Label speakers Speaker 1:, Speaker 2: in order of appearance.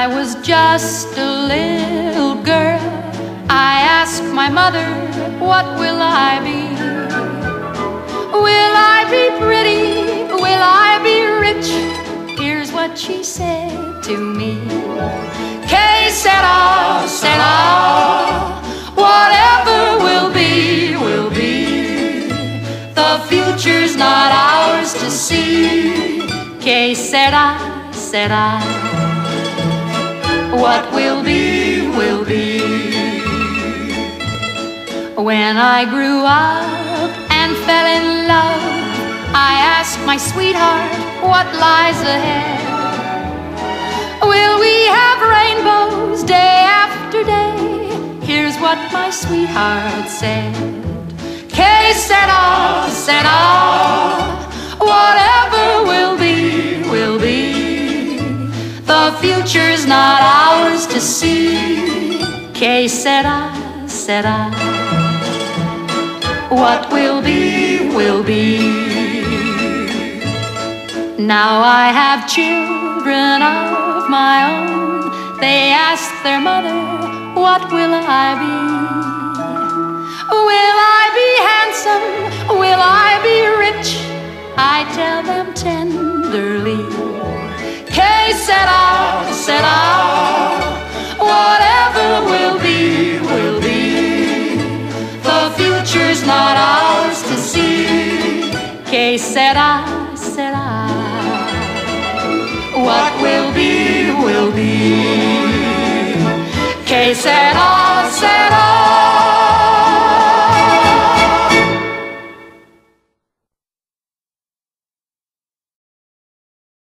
Speaker 1: I was just a little girl, I asked my mother, what will I be? Will I be pretty? Will I be rich? Here's what she said to me. Que sera, sera, whatever will be, will be. The future's not ours to see. Que sera, sera, what will be, will be. When I grew up and fell in love, I asked my sweetheart, what lies ahead? Will we have rainbows day after day? Here's what my sweetheart said. Que sera, sera, whatever will be, will be. The future's not ours to see. Que sera, sera, what will be, will be. Now I have children of my own. They ask their mother, what will I be? Will I be handsome? Will I be rich? I tell them tenderly, que sera, sera, whatever will be, will be. The future's not ours to see. Que sera, sera, what will be, will be. Que sera, sera.